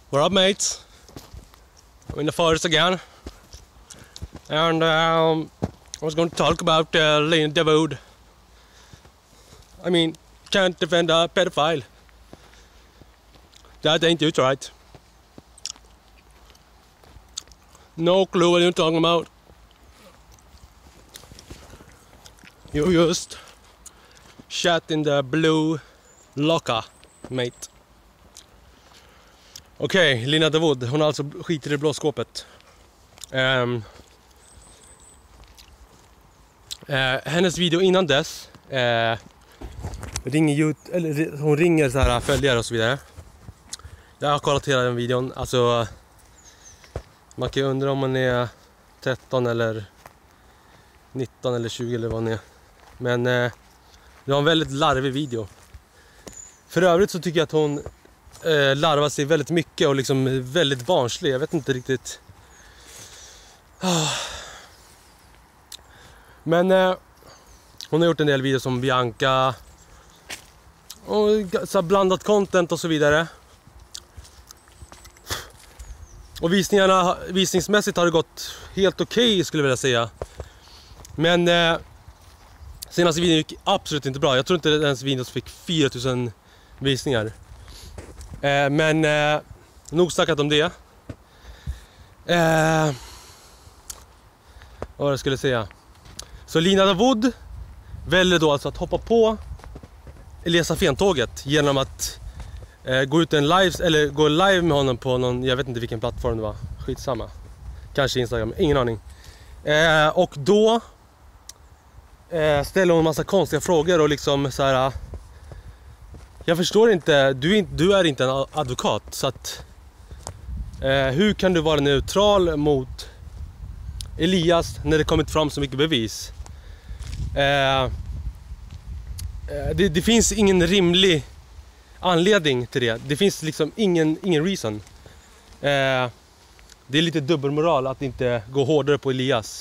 What up, mates? I'm in the forest again, and I was going to talk about Lena Dawood. I mean, can't defend a pedophile. That ain't it, right? No clue what you're talking about. You just shot in the blue locker, mate. Okej, Lena Dawood, hon har alltså skiter i det blå skåpet. Hennes video innan dess hon ringer så här följare och så vidare. Jag har kollat hela den videon. Alltså, man kan ju undra om man är 13 eller 19 eller 20 eller vad hon är. Men det var en väldigt larvig video. För övrigt så tycker jag att hon larvar sig väldigt mycket och liksom väldigt barnslig. Jag vet inte riktigt. Men hon har gjort en del videos som Bianca och så blandat content och så vidare. Och visningsmässigt har det gått helt okej, skulle jag vilja säga. Men senaste videon gick absolut inte bra. Jag tror inte ens videon fick 4000 visningar. Men nog snackat om det. Vad jag skulle säga. Så Lena Dawood väljer då alltså att hoppa på Elias Afén-tåget genom att gå ut en live, eller gå live med honom på någon, jag vet inte vilken plattform det var. Skitsamma. Kanske Instagram, ingen aning. Och då ställer hon en massa konstiga frågor och liksom så här. Jag förstår inte, du är inte en advokat, så att hur kan du vara neutral mot Elias när det kommit fram så mycket bevis? Det finns ingen rimlig anledning till det. Det finns liksom ingen reason. Det är lite dubbelmoral att inte gå hårdare på Elias.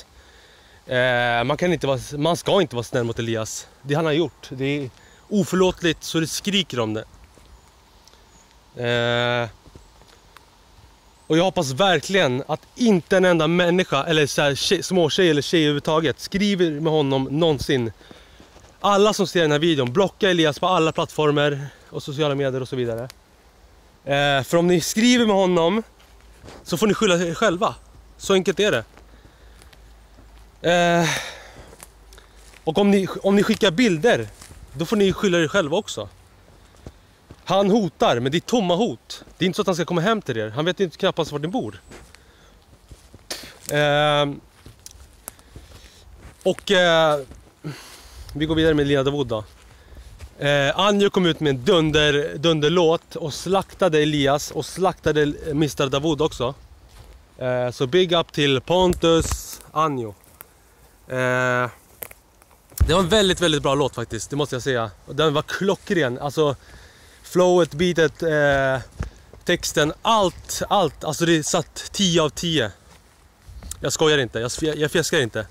Man ska inte vara snäll mot Elias. Det han har gjort, det är oförlåtligt så det skriker om det. Och jag hoppas verkligen att inte en enda människa eller så här små tjej eller tjej överhuvudtaget skriver med honom någonsin. Alla som ser den här videon, blocka Elias på alla plattformar och sociala medier och så vidare. För om ni skriver med honom så får ni skylla er själva. Så enkelt är det. Och om ni skickar bilder, då får ni skylla er själva också. Han hotar, men det är tomma hot. Det är inte så att han ska komma hem till er. Han vet inte knappast var ni bor. Vi går vidare med Lena Dawood då. Anjo kom ut med en dunderlåt och slaktade Elias och slaktade Mr. Dawood också. Så big up till Pontus Anjo. Det var en väldigt, väldigt bra låt faktiskt, det måste jag säga. Och den var klockren, alltså flowet, beatet, texten, allt. Alltså det satt 10 av 10. Jag skojar inte, jag fjäskar inte.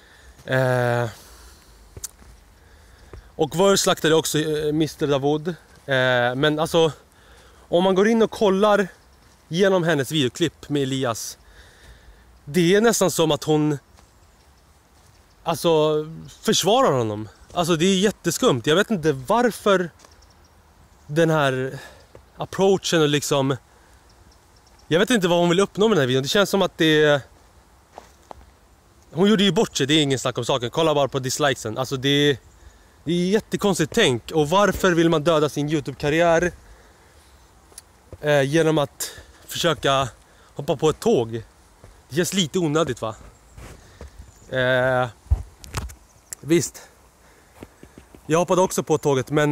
Och Vör slaktade också Mr. Dawood. Men alltså, om man går in och kollar genom hennes videoklipp med Elias, det är nästan som att hon försvarar honom. Alltså det är jätteskumt. Jag vet inte varför den här approachen och liksom, jag vet inte vad hon vill uppnå med den här videon. Det känns som att hon gjorde ju bort sig, det är ingen snack om saken. Kolla bara på dislikesen. Alltså det är jättekonstigt tänk. Och varför vill man döda sin YouTube-karriär genom att försöka hoppa på ett tåg? Det känns lite onödigt, va? Visst, jag hoppade också på tåget, men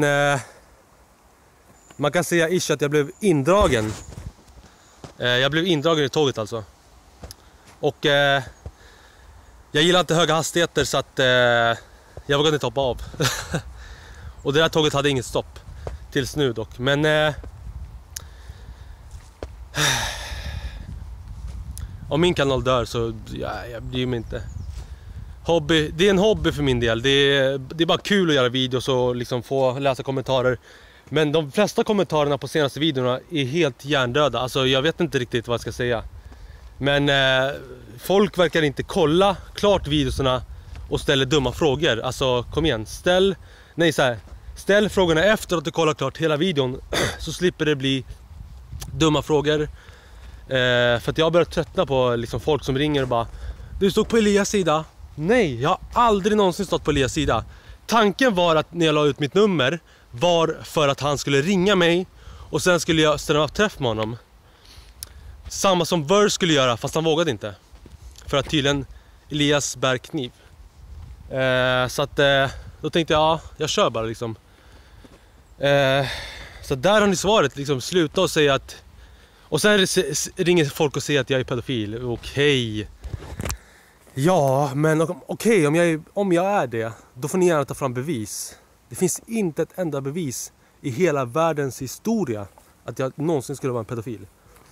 man kan säga att jag blev indragen. Jag blev indragen i tåget alltså. Och jag gillar inte höga hastigheter, så att jag vågade inte hoppa av. Och det där tåget hade inget stopp tills nu dock. Men om min kanal dör så jag bryr mig inte. Det är en hobby för min del. Det är bara kul att göra videos och liksom få läsa kommentarer. Men de flesta kommentarerna på senaste videorna är helt hjärndöda. Alltså jag vet inte riktigt vad jag ska säga. Men folk verkar inte kolla klart videorna och ställer dumma frågor. Alltså kom igen, ställ frågorna efter att du kollar klart hela videon. Så slipper det bli dumma frågor. För att jag har börjat tröttna på liksom, folk som ringer och bara: du stod på Elias sida. Nej, jag har aldrig någonsin stått på Elias sida. Tanken var att när jag la ut mitt nummer var för att han skulle ringa mig och sen skulle jag ställa upp träff med honom. Samma som Verse skulle göra, fast han vågade inte. För att tydligen Elias bär kniv. Så att då tänkte jag, jag kör bara liksom. Så där har ni svaret, liksom sluta och säga att... Och sen ringer folk och säger att jag är pedofil. Okej. Ja, men okej, om jag är det, då får ni gärna ta fram bevis. Det finns inte ett enda bevis i hela världens historia att jag någonsin skulle vara en pedofil.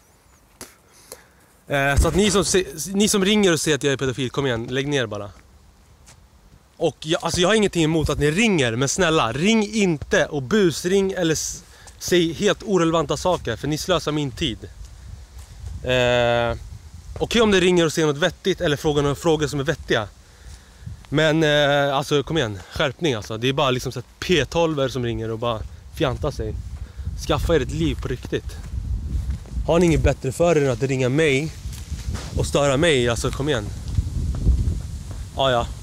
Så att ni som ringer och säger att jag är pedofil, kom igen, lägg ner bara. Och jag har ingenting emot att ni ringer, men snälla, ring inte och busring eller säg helt orelevanta saker, för ni slösar min tid. Okej om ni ringer och säger något vettigt eller frågar några frågor som är vettiga. Men alltså kom igen, skärpning alltså. Det är bara liksom så att P12 som ringer och bara fjantar sig. Skaffa er ett liv på riktigt. Har ni inget bättre för er än att ringa mig och störa mig, alltså kom igen. Ja.